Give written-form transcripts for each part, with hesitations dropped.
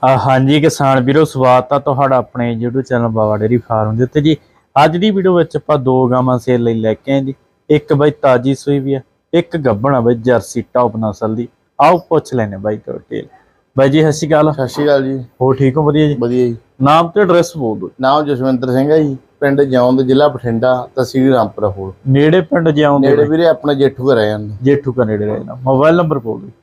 हाँ जी किसान वीरो स्वागत है तुहाडा अपने YouTube channel Baba dairy farm के उत्ते जी। अज की वीडियो में आपां दो गावां सेल लई लैके आए जी। एक बई ताजी सूई भी है, एक गब्बण है बई जर्सी टॉप नस्ल की। आओ पुछ लैने बाई तो डिटेल। बाई जी सत श्री अकाल। सत श्री अकाल जी। हो ठीक हो? वधिया जी। वधिया जी। नाम तो एड्रैस बोल दो। नाम जसविंदर सिंह है जी, पिंड जौंद जिला बठिंडा तहसील रामपुरा फोड़। नेड़े पिंड जौंद नेड़े वीरे अपने जेठू का रहे हैं। जेठू का नेड़े रहना। मोबाइल नंबर बोल दो।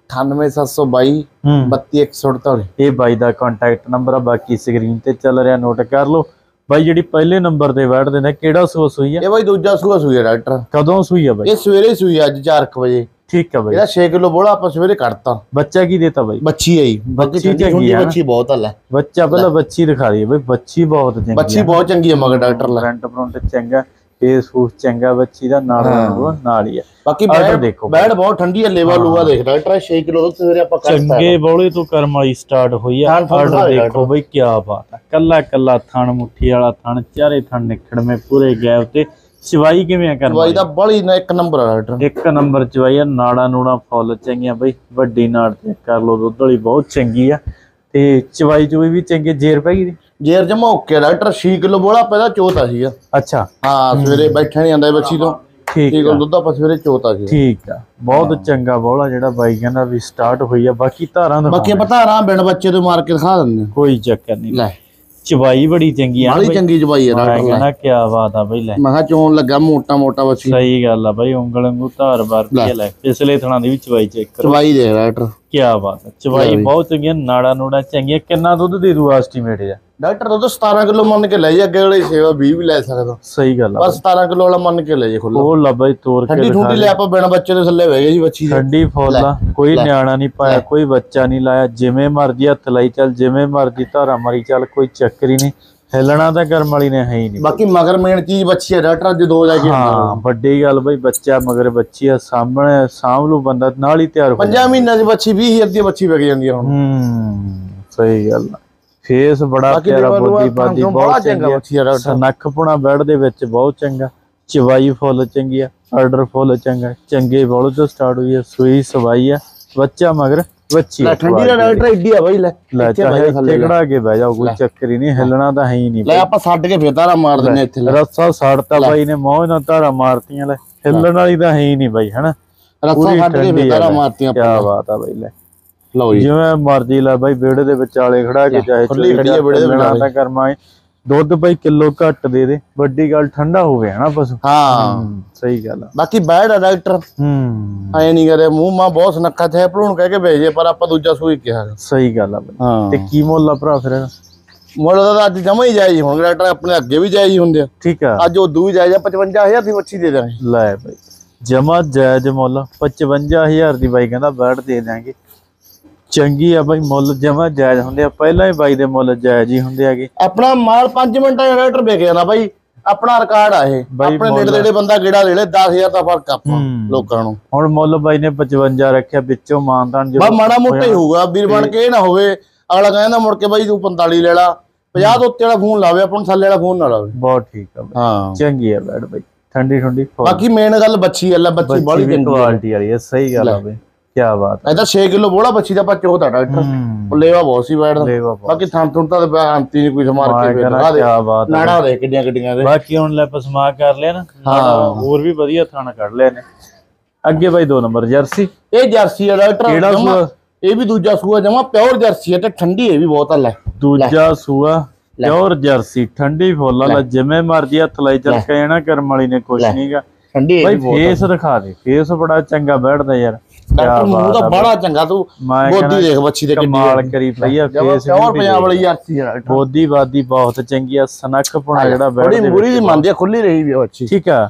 98 722 32 148। ये बाई का कॉन्टैक्ट नंबर है, बाकी स्क्रीन ते चल रहा नोट कर लो। बाई जी पहले नंबर ते बैठ देना केड़ा सूआ सूई है? ये बाई दूजा सूआ सूई है डॉक्टर। कदों सूई है बाई? ये सवेरे सूई है अज 4 बजे। ठीक है बाई। ਇਹਦਾ 6 किलो बोला ਆਪਾਂ ਸਵੇਰੇ ਕੱਢਤਾ। बच्चा की देता बाई? ਬੱਚੀ ਹੈ ਜੀ। बच्ची चंगी है। ਬੱਚੀ ਬਹੁਤ ਹੱਲ ਹੈ। बच्चा पहले बच्ची दिखा दी भाई, बच्ची बहुत चंगी है। ਬੱਚੀ ਬਹੁਤ ਚੰਗੀ ਹੈ ਮਗਰ ਡਾਕਟਰ ਲਾ। फ्रंट फ्रंट चंगा, फेस फूस चंगा, बच्ची दा नाड़ा नाल ही है। बाकी ऑर्डर देखो बैड बहुत ठंडी है, लेवा लूवा देख डॉक्टर 6 किलो दुੱਧ ਸਵੇਰੇ ਆਪਾਂ ਕੱਢਤਾ। चंगे बौले तो कर्म वाली स्टार्ट हुई है। ऑर्डर देखो भाई क्या बात है। कल्ला कल्ला थण मुट्ठी वाला थण, चारे थण निखड़ में पूरे गैप ते। चवाई किवें कर? चवाई दा बड़ी ना एक नंबर है डॉक्टर। एक नंबर चवाई है। नाड़ा नूड़ा फुल चंगियां भाई, वड्डी नाड़ चेक कर लो, दुੱਧ वाली बहुत चंगी है ते चवाई चुई भी चंगी। जेर पै गई जेर जमा ओके डॉक्टर। 6 किलो बोला पहला चौथा सीगा। अच्छा हाँ सवेरे बैठा नहीं आंदा बच्ची तो। ठीक है दुੱਧ ਆਪਾਂ ਸਵੇਰੇ ਚੌਥਾ ਸੀ। ठीक है बहुत चंगा बौला जेड़ा बाई कहंदा भी स्टार्ट हुई है। बाकी धारां बाकी पता रहा बिन बच्चे तो मार के दिखा दिंदे। कोई चक्कर नहीं। ले चवाई बड़ी चंगी है, बड़ी चंगी चवाई है डॉक्टर। कहना क्या बात है भाई। ले मैं कहा चोन लगा मोटा मोटा बच्ची। सही गल है भाई, उंगल वांगू धार भरती है। ले पिछले थणा दी भी चवाई चेक करो। चवाई देख डॉक्टर क्या बात है। चवाई बहुत चंगी है, नाड़ा नूड़ा चंगी है। कितना दुੱਧ दे दू एस्टीमेट है डॉक्टर तो 17 किलो मन के ले जा। अगे वाली सेवा 20 भी ले सकदा। सही गल है। बस 17 किलो वाला मन के ले जा खुला। ਉਹ ਲਾ ਬਾਈ ਤੋਰ ਕੇ ठंडी ठूडी ले ਆਪਾਂ बिन बच्चे ਦੇ ਥੱਲੇ ਬਹਿ ਗਏ ਜੀ ਬੱਚੀ ਦੇ। ਠੰਡੀ ਫੁੱਲ ਆ, ਕੋਈ ਨਿਆਣਾ ਨਹੀਂ ਪਾਇਆ, ਕੋਈ ਬੱਚਾ ਨਹੀਂ ਲਾਇਆ। ਜਿਵੇਂ ਮਰਜੀ ਹੱਥ ਲਾਈ ਚੱਲ, ਜਿਵੇਂ ਮਰਜੀ ਧਾਰਾ ਮਾਰੀ ਚੱਲ, ਕੋਈ ਚੱਕਰ ਹੀ ਨਹੀਂ। ਹਿੱਲਣਾ ਤਾਂ ਕਰਮ ਵਾਲੀ ਨੇ ਹੈ ਹੀ ਨਹੀਂ। ਬਾਕੀ ਮਗਰ ਮੇਨ ਚੀਜ਼ ਬੱਚੀ ਹੈ ਡਾਕਟਰ। ਅੱਜ ਦੋ ਜਾ ਕੇ ਹਾਂ ਵੱਡੀ ਗੱਲ ਬਈ, ਬੱਚਾ ਮਗਰ ਬੱਚੀ ਆ, ਸਾਹਮਣੇ ਸਾਂਭ ਲੂ ਬੰਦਾ, ਨਾਲ ਹੀ ਤਿਆਰ ਹੋ। 5 ਮਹੀਨਿਆਂ ਦੀ ਬੱਚੀ 20,000 ਦੀ ਬੱਚੀ ਵਿਕ ਜਾਂਦੀ ਹੈ ਹੁਣ। ਸਹੀ ਗੱਲ ਆ। ਫੇਸ ਬੜਾ ਪਿਆਰਾ, ਬੋਦੀ ਬਾਦੀ ਬਹੁਤ ਚੰਗੀ ਆ। ਸਨੱਖ ਪੁਣਾ ਬੈਡ ਦੇ ਵਿੱਚ ਬਹੁਤ ਚੰਗਾ। ਚਵਾਈ ਫੁੱਲ ਚੰਗੀ ਆ, ਆਰਡਰ ਫੁੱਲ ਚੰਗਾ। ਚੰਗੇ ਬੋਲ ਤੋਂ ਸਟਾਰਟ ਹੋਈ ਹੈ। ਸੂਈ ਸਵਾਈ ਆ, ਬੱਚਾ ਮਗਰ ਬੱਚੀ। ਠੰਡੀ ਦਾ ਡਾਕਟਰ ਐਡੀ ਆ ਬਾਈ। ਲੈ ਚਾਹੇ ਟਿਕੜਾ ਕੇ ਬਹਿ ਜਾਓ, ਕੋਈ ਚੱਕਰ ਹੀ ਨਹੀਂ। ਹਿੱਲਣਾ ਤਾਂ ਹੈ ਹੀ ਨਹੀਂ। ਲੈ ਆਪਾਂ ਛੱਡ ਕੇ ਫੇਰ ਧਾਰਾ ਮਾਰ ਦਿੰਨੇ ਇੱਥੇ। ਰੱਸਾ ਸਾੜਤਾ ਬਾਈ ਨੇ, ਮੌਜ ਨਾਲ ਧਾਰਾ ਮਾਰਤੀਆਂ। ਲੈ ਹਿੱਲਣ ਵਾਲੀ ਤਾਂ ਹੈ ਹੀ ਨਹੀਂ ਬਾਈ, ਹਨਾ। ਰੱਸਾ ਛੱਡ ਕੇ ਫੇਰ ਧਾਰਾ ਮਾਰਤੀਆਂ। ਕੀ ਬਾਤ ਆ ਬਾਈ। ਲੈ ਲਓ ਜੀ ਜਿਵੇਂ ਮਰਜ਼ੀ ਲੈ ਬਾਈ, ਵਿਹੜੇ ਦੇ ਵਿਚਾਲੇ ਖੜਾ ਕੇ ਚਾਹੇ ਖੁੱਲੀ ਖੜੀ ਹੈ ਵਿਹੜੇ ਦੇ ਵਿਚਾਲੇ ਤਾਂ ਕਰਮਾ। ਦੁੱਧ ਬਾਈ ਕਿਲੋ ਘੱਟ ਦੇ ਦੇ, ਵੱਡੀ ਗੱਲ ਠੰਡਾ ਹੋਵੇ ਹਨਾ ਪਸ਼ੂ। ਹਾਂ ਸਹੀ ਗੱਲ ਆ। ਬਾਕੀ ਬੈਡ ਆ ਡਾਕਟਰ। ਐ ਨਹੀਂ ਕਰੇ ਮੂੰਹ ਮਾਂ ਬਹੁਤ ਨੱਕਾ ਚਾਹੇ ਭਲੂਣ ਕਹਿ ਕੇ ਭੇਜੇ, ਪਰ ਆਪਾਂ ਦੂਜਾ ਸੂਈ ਕਿਹਾ। ਸਹੀ ਗੱਲ ਆ ਬਾਈ। ਤੇ ਕੀ ਮੁੱਲ ਆ ਭਰਾ ਫਿਰ? ਮੁੱਲ ਦਾ ਅੱਜ ਜਮਾ ਹੀ ਜਾਇਜ਼। ਹੁਣ ਡਾਕਟਰ ਆਪਣੇ ਅੱਗੇ ਵੀ ਜਾਇਜ਼ ਹੁੰਦੇ ਆ। ਠੀਕ ਆ। ਅੱਜ ਉਦੋਂ ਵੀ ਜਾਇਜ਼ ਆ। 55,000 ਦੀ ਬੱਚੀ ਦੇ ਦਾਂਗੇ। ਲੈ ਬਾਈ ਜਮਾ ਜਾਇਜ਼ ਮੁੱਲ 55,000 ਦੀ ਬਾਈ ਕਹਿੰਦਾ ਬੈਡ ਦੇ ਦਾਂਗੇ। ਚੰਗੀ ਆ ਬਾਈ, ਮੁੱਲ ਜਮਾ ਜਾਇਜ਼ ਹੁੰਦੇ ਆ। ਪਹਿਲਾਂ ਹੀ ਬਾਈ ਦੇ ਮੁੱਲ ਜਾਇਜ਼ ਹੀ ਹੁੰਦੇ ਆਗੇ। ਆਪਣਾ ਮਾਲ 5 ਮਿੰਟਾਂ ਦਾ ਡਾਕਟਰ ਵਿਕ ਜਾਂਦਾ ਬਾਈ। ਆਪਣਾ ਰਿਕਾਰਡ ਆ ਇਹ। ਆਪਣੇ ਨੇੜੇ ਨੇੜੇ ਬੰਦਾ ਗੇੜਾ ਲੈ ਲੈ। 10,000 ਦਾ ਫਰਕ ਆਪਾਂ ਲੋਕਾਂ ਨੂੰ। ਹੁਣ ਮੁੱਲ ਬਾਈ ਨੇ 55 ਰੱਖਿਆ, ਵਿੱਚੋਂ ਮਾਨਤਾਨ ਬਾ ਮਾੜਾ ਮੋਟਾ ਹੀ ਹੋਊਗਾ ਵੀਰ ਬਣ ਕੇ। ਇਹ ਨਾ ਹੋਵੇ ਅਗਲਾ ਕਹਿੰਦਾ ਮੁੜ ਕੇ ਬਾਈ ਤੂੰ 45 ਲੈ ਲਾ। 50 ਦੇ ਉੱਤੇ ਵਾਲਾ ਫੋਨ ਲਾਵੇ, ਆਪਾਂ ਨੂੰ ਥੱਲੇ ਵਾਲਾ ਫੋਨ ਨਾ ਲਾਵੇ। ਬਹੁਤ ਠੀਕ ਆ ਬਾਈ। ਹਾਂ ਚੰਗੀ ਆ ਬੈਡ ਬਾਈ, ਠੰਡੀ ਠੰਡੀ। ਬਾਕੀ ਮੇਨ ਗੱਲ ਬੱਚੀ ਆ। ਬੱਚੀ ਬੜੀ ਚੰਗੀ ਕੁਆਲਿਟੀ ਵਾਲੀ ਹੈ। ਸਹੀ ਗੱਲ ਆ ਬਾਈ, ਕੀ ਬਾਤ ਹੈ। ਇਹਦਾ 6 ਕਿਲੋ ਬੋਲਾ ਬੱਚੀ ਦਾ ਆਪਾਂ ਚੋਤਾ ਡਾਕਟਰ। ਲੇਵਾ ਬਹੁਤ ਸੀ ਬੈਡ ਦਾ। ਬਾਕੀ ਥਾਂ ਥੁਣ ਤਾਂ ਅੰਤੀ ਨਹੀਂ ਕੋਈ ਸਮਾਰ ਕੇ ਦਿਖਾ ਦੇ। ਨਾੜਾ ਦੇ ਕਿੱਡੀਆਂ ਕਿੱਡੀਆਂ ਦੇ। ਬਾਕੀ ਹੁਣ ਲੈ ਪਸਮਾ ਕਰ ਲਿਆ ਨਾ। ਹੋਰ ਵੀ ਵਧੀਆ ਥਾਣਾ ਕੱਢ ਲਿਆ ਨੇ। ਅੱਗੇ ਬਾਈ 2 ਨੰਬਰ ਜਰਸੀ। ਇਹ ਜਰਸੀ ਆ ਡਾਕਟਰ। ਕਿਹੜਾ ਸੂਆ? ਇਹ ਵੀ ਦੂਜਾ ਸੂਆ ਜਮਾ ਪਿਓਰ ਜਰਸੀ ਹੈ ਤੇ ਠੰਡੀ ਇਹ ਵੀ ਬਹੁਤ ਹੱਲ ਹੈ। ਦੂਜਾ ਸੂਆ ਪਿਓਰ ਜਰਸੀ, ਠੰਡੀ ਫੁੱਲ ਵਾਲਾ। ਜਿਵੇਂ ਮਰਜੀ ਹੱਥ ਲਾਈ ਚੱਲ ਕਹਿਣਾ ਕਰਮ ਵਾਲੀ ਨੇ ਕੁਛ ਨਹੀਂਗਾ। ਠੰਡੀ ਬਾਈ ਫੇਸ ਦਿਖਾ ਦੇ, ਫੇਸ ਬੜਾ ਚੰਗਾ ਬੈਠਦਾ ਯਾਰ। ਡਾਕਟਰ ਮੂੰਹ ਤਾਂ ਬੜਾ ਚੰਗਾ। ਤੂੰ ਬੋਦੀ ਦੇਖ ਬੱਚੀ ਦੇ ਕਿੰਨੀ ਕਮਾਲ ਕਰੀ ਪਈ ਆ। ਫੇਸ ਪਿਓਰ ਪੰਜਾਬ ਵਾਲੀ ਜਰਸੀ ਆ। ਬੋਦੀ ਬਾਦੀ ਬਹੁਤ ਚੰਗੀ ਆ। ਸਨੱਖ ਪੁਣਾ ਜਿਹੜਾ ਬੜੀ ਮੂਰੀ ਦੀ ਮੰਨਦੀ ਆ, ਖੁੱਲੀ ਰਹੀ ਵੀ ਬੱਚੀ। ਠੀਕ ਆ।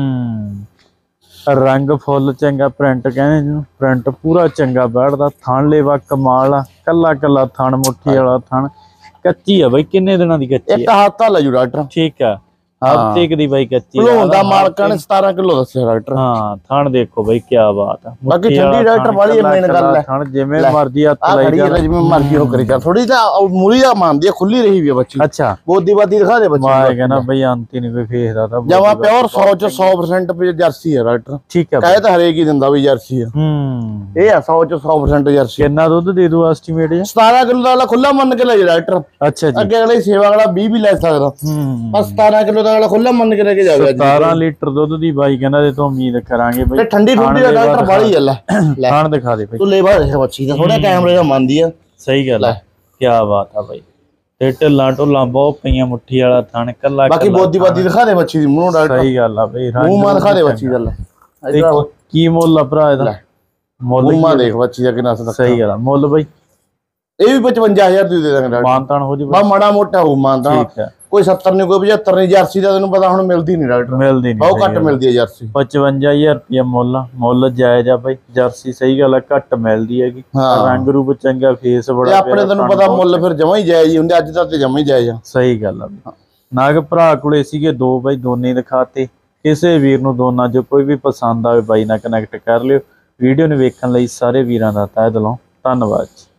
ਰੰਗ ਫੁੱਲ ਚੰਗਾ, ਪ੍ਰਿੰਟ ਕਹਿੰਦੇ ਜਿਹਨੂੰ, ਪ੍ਰਿੰਟ ਪੂਰਾ ਚੰਗਾ ਬੈਠਦਾ। ਥਣ ਲੇਵਾ ਕਮਾਲ ਆ। ਕੱਲਾ ਕੱਲਾ ਥਣ, ਮੁੱਠੀ ਵਾਲਾ ਥਣ। ਕੱਚੀ ਆ ਬਾਈ। ਕਿੰਨੇ ਦਿਨਾਂ ਦੀ ਕੱਚੀ ਆ? ਇੱਕ ਹਫ਼ਤਾ ਲੈ ਜੂ ਡਾਕਟਰ। ਠੀਕ ਆ। ਹਫ਼ਤੇ ਦੀ ਬਾਈ ਕੱਚੀ ਭਲੂਣ ਦਾ ਮਾਲਕਾਂ ਨੇ 17 ਕਿਲੋ ਦੱਸਿਆ ਡਾਕਟਰ। ਹਾਂ ਥਣ ਦੇਖੋ ਬਾਈ ਕੀ ਬਾਤ ਆ। ਬਾਕੀ ਠੰਡੀ ਡਾਕਟਰ ਵਾਲੀ ਮੇਨ ਗੱਲ ਹੈ, ਥਣ ਜਿਵੇਂ ਮਰਜ਼ੀ ਹੱਥ ਲਾਈ ਜਾ ਜਿਵੇਂ ਮਰਜ਼ੀ ਹੋ ਕਰੀ ਚੱਲ। ਥੋੜੀ ਤਾਂ ਮੂਲੀ ਦਾ ਮੰਨਦੀ ਆ, ਖੁੱਲੀ ਰਹੀ ਵੀ ਆ ਬੱਚੀ। ਅੱਛਾ ਬੋਦੀ ਬਾਦੀ ਦਿਖਾ ਦੇ ਬੱਚੀ। ਮੈਂ ਕਹਿੰਦਾ ਬਈ ਅੰਤੀ ਨਹੀਂ ਕੋਈ ਫੇਸਦਾ ਤਾਂ ਜਮਾ ਪਿਓਰ 100 ਚ 100% ਪੀ ਜਰਸੀ ਹੈ ਡਾਕਟਰ। ਠੀਕ ਹੈ ਕਹੇ ਤਾਂ ਹਰੇਕ ਹੀ ਦਿੰਦਾ ਵੀ ਜਰਸੀ ਆ। ਇਹ ਆ 100 ਚ 100% ਜਰਸੀ। ਕਿੰਨਾ ਦੁੱਧ ਦੇ ਦੂ ਐਸਟੀਮੇਟ ਜੀ? 17 ਕਿਲੋ ਦਾ ਖੁੱਲਾ ਮੰਨ ਕੇ ਲੈ ਜਾ ਡਾਕਟਰ। ਅੱਛਾ ਜੀ, ਅੱਗੇ ਅਗਲੇ ਸੇਵਾ ਵਾਲਾ 20 ਵੀ ਲੈ ਸਕਦਾ, ਬਸ 17 ਕਿਲੋ ਦਾ ਖੁੱਲਾ ਮੰਨ ਕੇ ਲੈ ਕੇ ਜਾਵੇ। 17 ਲੀਟਰ ਦੁੱਧ ਦੀ ਬਾਈ ਕਹਿੰਦਾ ਤੇ ਤੋਂ ਉਮੀਦ ਕਰਾਂਗੇ ਬਈ। ਤੇ ਠੰਡੀ ਠੁੰਡੀ ਦਾ ਡਾਕਟਰ ਬਾਲੀ ਆ। ਲੈ ਖਾਣ ਦਿਖਾ ਦੇ ਬਈ। ਤੂੰ ਲੈ ਬਾਹਰ ਦੇਖ ਬੱਚੀ ਦਾ, ਥੋੜਾ ਕੈਮਰੇ ਦਾ ਮੰਨਦੀ ਆ। ਸਹੀ ਗੱਲ ਹੈ, ਕੀ ਬਾਤ ਆ ਬਾਈ। ਤੇ ਢਿੱਲਾਂ ਢੁੱਲਾਂ ਬਹੁਤ ਪਈਆਂ, ਮੁੱਠੀ ਵਾਲਾ ਥਣ ਕੱਲਾ। ਬਾਕੀ ਬੋਦੀ ਬਾਦੀ ਦਿਖਾ ਦੇ ਬੱਚੀ ਦੀ ਮੂੰਹ ਡਾਕਟਰ। ਸਹੀ ਗੱਲ ਆ ਬਈ, ਮੂੰਹ ਮਾਂ ਦਿਖਾ ਦੇ ਬੱਚੀ ਦਾ। ਲੈ ਕੀ ਮੁੱਲ ਆ ਭਰਾ ਇਹਦਾ? ਮੁੱਲ ਮਾ ਦੇਖ ਬੱਚੀ ਦਾ ਕਿੰਨਾ ਸਦਾ। ਸਹੀ ਗੱਲ ਆ। ਮੁੱਲ ਬਈ ਇਹ ਵੀ 55000 ਦੀ ਦੇ ਦਾਂਗੇ ਡਾਕਟਰ। ਮਾਨਤਾਨ ਹੋ ਜੀ ਬਾ ਮਾੜਾ ਮੋਟਾ ਹੋ ਮਾਨਤਾਨ। ਠੀਕ ਹੈ, ਕੋਈ 70 ਨਹੀਂ, ਕੋਈ 75 ਨਹੀਂ। ਜਰਸੀ ਦਾ ਤੈਨੂੰ ਪਤਾ ਹੁਣ ਮਿਲਦੀ ਨਹੀਂ ਡਾਕਟਰ, ਮਿਲਦੀ ਨਹੀਂ, ਬਹੁਤ ਘੱਟ ਮਿਲਦੀ ਹੈ ਜਰਸੀ। 55000 ਰੁਪਇਆ ਮੁੱਲ ਜਾਇਜ਼ ਆ ਬਾਈ। ਜਰਸੀ ਸਹੀ ਗੱਲ ਆ, ਘੱਟ ਮਿਲਦੀ ਹੈਗੀ। ਰੰਗ ਰੂਪ ਚੰਗਾ, ਫੇਸ ਬੜਾ। ਆਪਣੇ ਤੈਨੂੰ ਪਤਾ ਮੁੱਲ ਫਿਰ ਜਮਾ ਹੀ ਜਾਇਜ਼ ਹੀ ਹੁੰਦੇ, ਅੱਜ ਤੱਕ ਤੇ ਜਮਾ ਹੀ ਜਾਇਜ਼ ਆ। ਸਹੀ ਗੱਲ ਆ। ਨਾਗ ਭਰਾ ਕੋਲੇ ਸੀਗੇ ਦੋ ਬਾਈ, ਦੋਨੇ ਦਿਖਾਤੇ। ਕਿਸੇ ਵੀਰ ਨੂੰ ਦੋਨਾਂ ਚੋਂ ਕੋਈ ਵੀ ਪਸੰਦ ਆਵੇ ਬਾਈ ਨਾਲ ਕਨੈਕਟ ਕਰ ਲਿਓ। ਵੀਡੀਓ ਨੂੰ ਵੇਖਣ ਲਈ ਸਾਰੇ ਵੀਰਾਂ ਦਾ ਤਹਿ ਦਿਲੋਂ ਧੰਨਵਾਦ।